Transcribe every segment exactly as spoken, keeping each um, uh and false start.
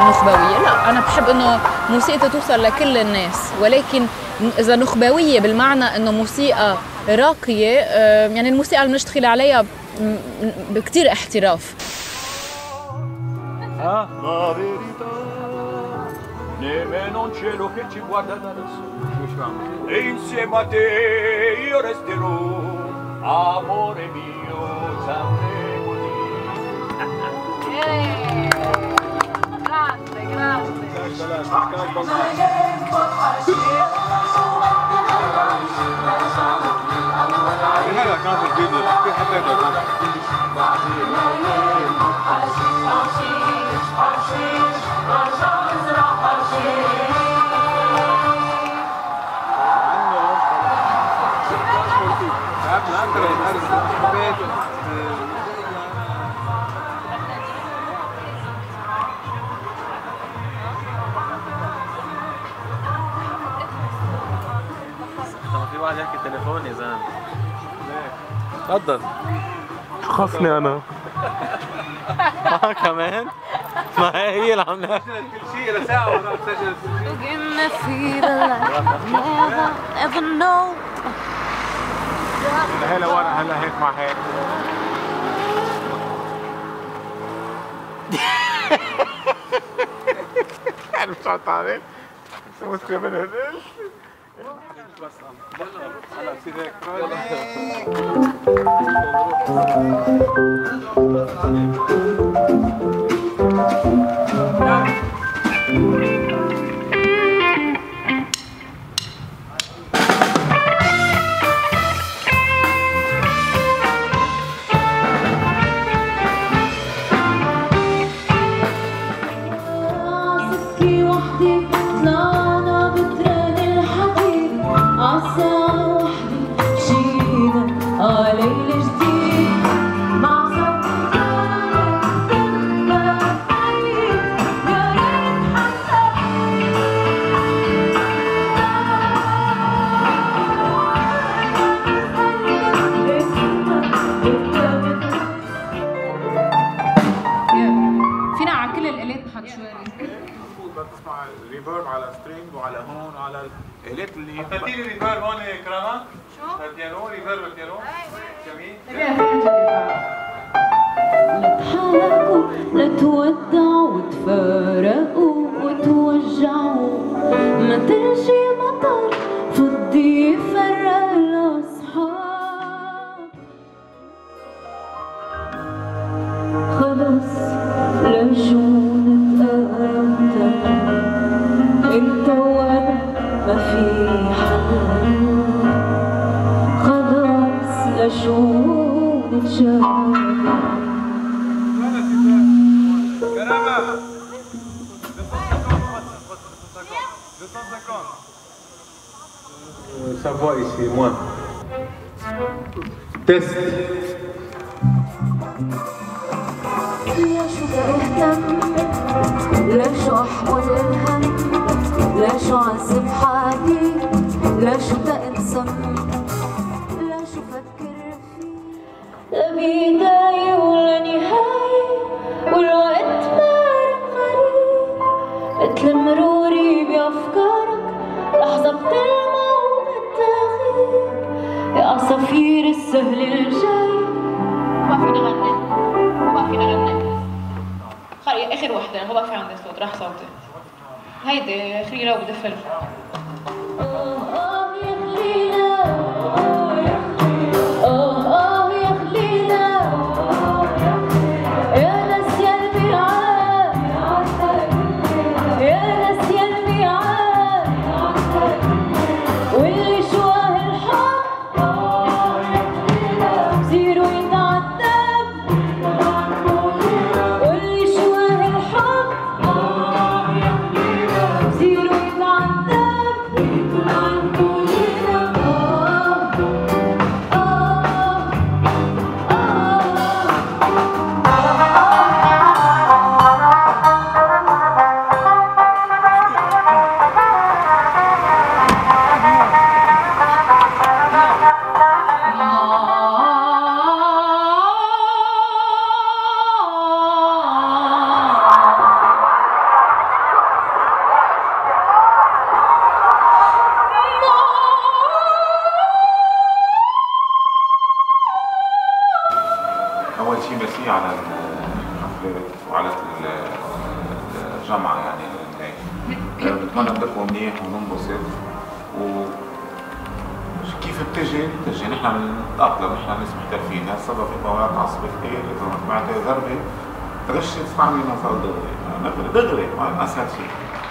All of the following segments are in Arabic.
نخبويه، لا انا بحب انه موسيقتي توصل لكل الناس، ولكن اذا نخبويه بالمعنى انه موسيقى راقيه، يعني الموسيقى اللي بنشتغل عليها بكثير احتراف. Nemmeno un cielo che ci guarda da lassù. E insieme a te io resterò, amore mio, sempre così. Grande, grande. هلا كانت الفيديو في حبيبها في واحد يحكي تليفون يا زلمه. تفضل. خصني انا. اه كمان؟ ما هي اللي عاملاها كل شيء لساعة ورا سجل. هلا ورا هلا هيك مع هيك. انا مش عارف مسلم من هنا. بس هلا بصير هيك. تسمع ريفيرب على سترينج وعلى هون وعلى الالات اللي اخذتي لي ريفيرب هون كراما؟ شو؟ البيانو ريفيرب البيانو؟ جميل. لا تحاكوا لا تودعوا وتفارقوا وتوجعوا، ما تمشي مطر فضي يفرق الاصحاب. خلص لشو انت وانا ما في حل، خلاص لشو نتجاهل. كرامة Ça voit ici, moi. Test. لا شو بهتم، لا شو احمل الهم، لا شو عذب حالي، لا شو تنسم، لا شو فكر فيه، لا بداية ولا نهاية، والوقت مارق غريب، مثل مروري بأفكارك لحظة بتلمع وبتغيب، يا عصافير السهل الجاي. ما فينا غني، ما فينا غني. خلي اخر وحده، هو ما في عندي صوت، راح صوتي. هيدي خلينا وبدفل. Zero وعلى الجامعه يعني هيك. بتمنى تبقوا منيح وننبسط و كيف بتجي؟ بتجي نحن بنتأقلم، نحن ناس محترفين، هالسبب في مواد عصبة كثير، إذا ما سمعت ضربة ترش تستعمل مصال دغري، دغري ما أسهل شيء.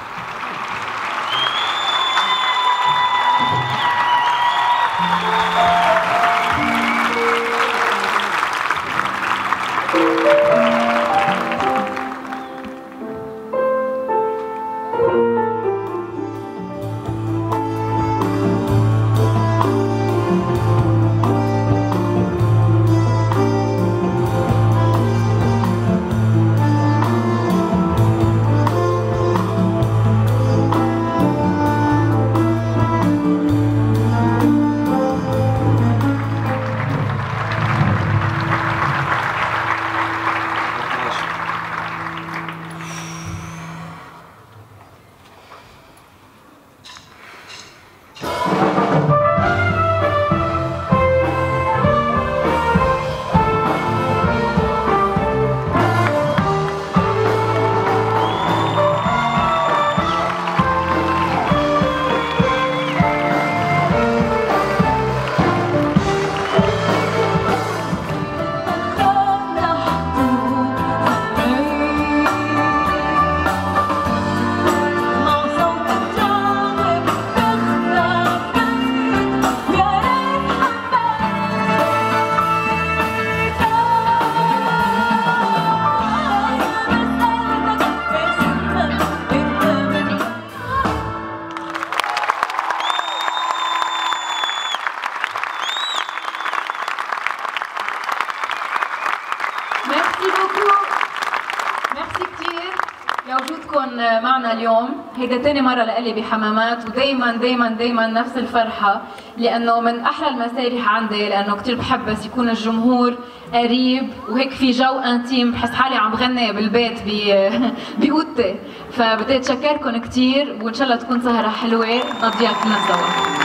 معنا اليوم. هيدا تاني مرة لإلي بحمامات، ودايما دايما دايما نفس الفرحة، لأنه من أحلى المسارح عندي، لأنه كتير بحب بس يكون الجمهور قريب وهيك في جو انتيم، بحس حالي عم بغني بالبيت بأوضتي. فبدي أتشكركم كتير، وإن شاء الله تكون سهرة حلوة نقضيها كلنا سوا.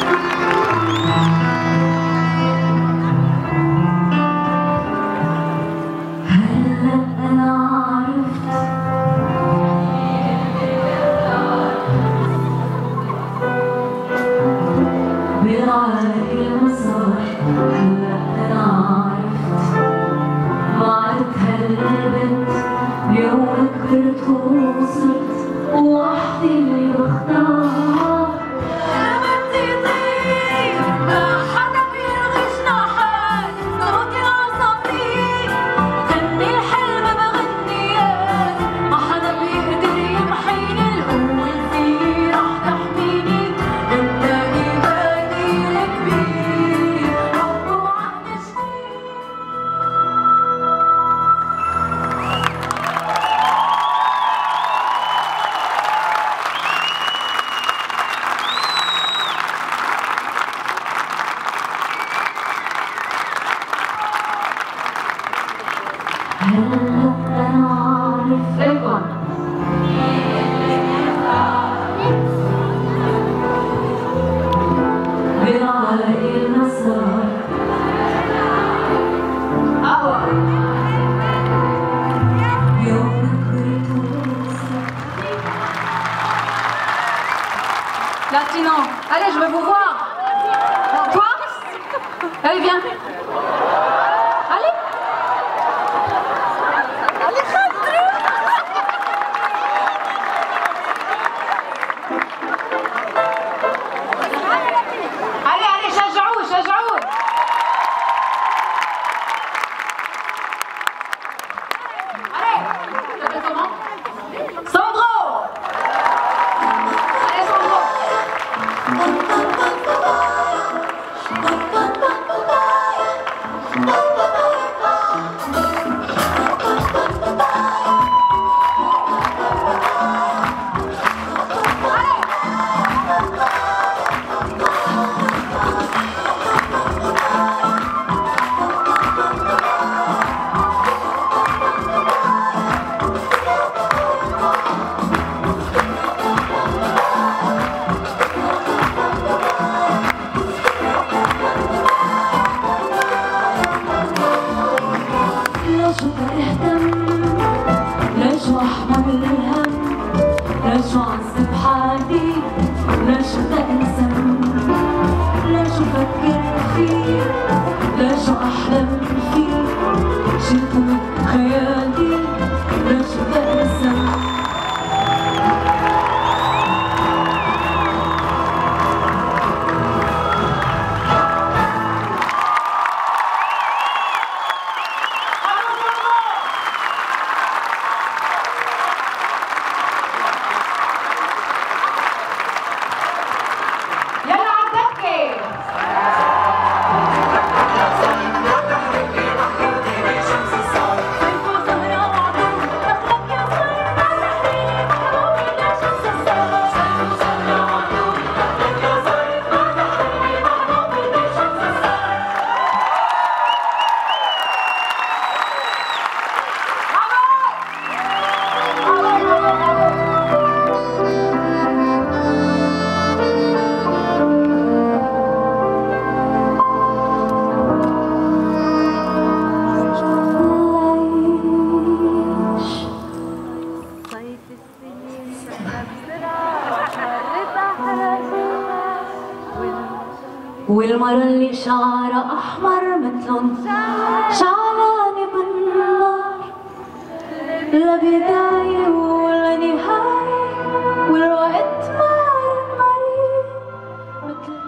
Latino, allez, je veux vous voir. Toi? Allez, viens. Allez. Allez, allez, شجعوه شجعوه. Allez, tu t'appelles comment? Sandro. Allez, Sandro. Bye. والمرة اللي شعرها أحمر متلن شعلانة بالنار لا بداية ولا نهاية والوقت مع المريض متل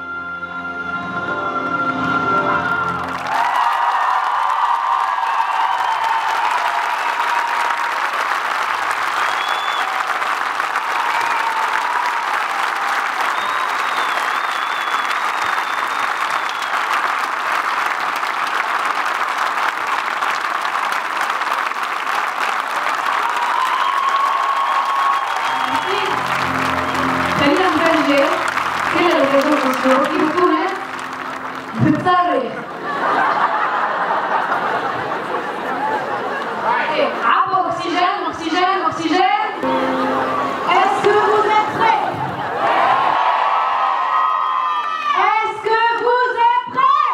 بتصرخ عبوا اكسجين اكسجين اكسجين. Est-ce que vous êtes prêts? Est-ce que vous êtes prêts?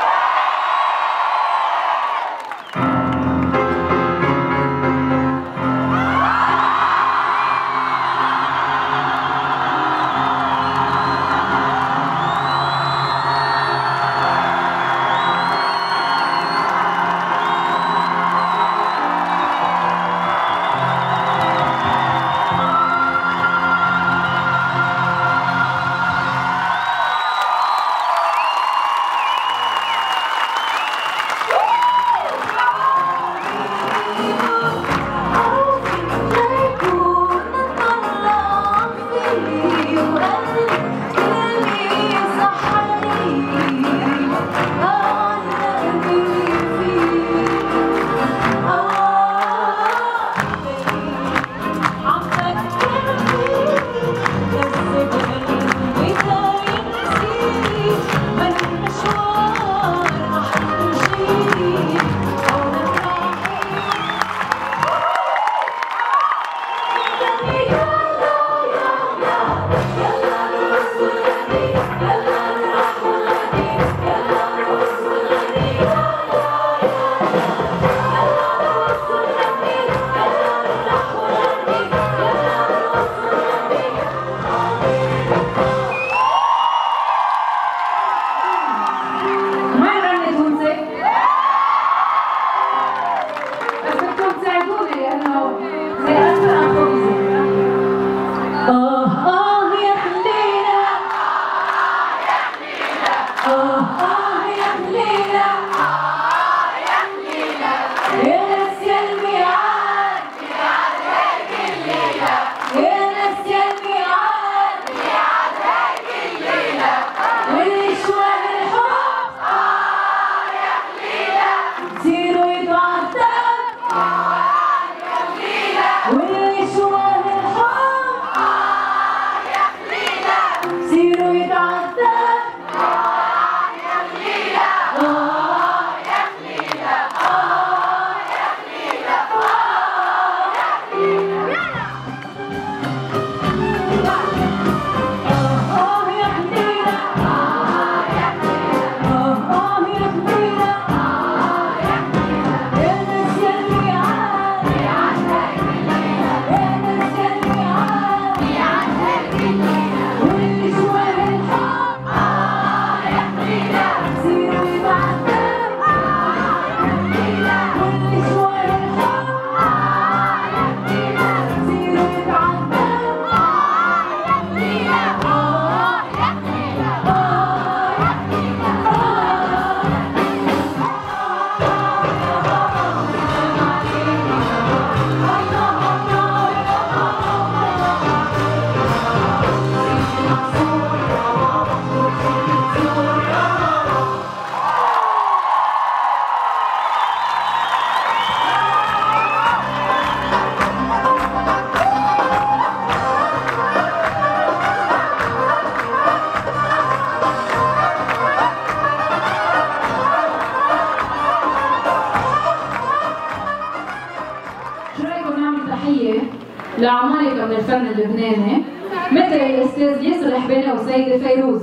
لعمالقة من الفن اللبناني مثل الأستاذ ياسر الحباني والسيدة فيروز.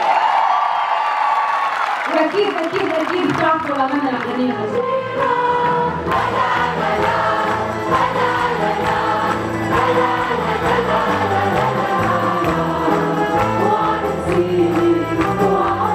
وأكيد أكيد أكيد بتعرفوا لمن الأغاني هذول.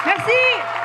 ميرسي.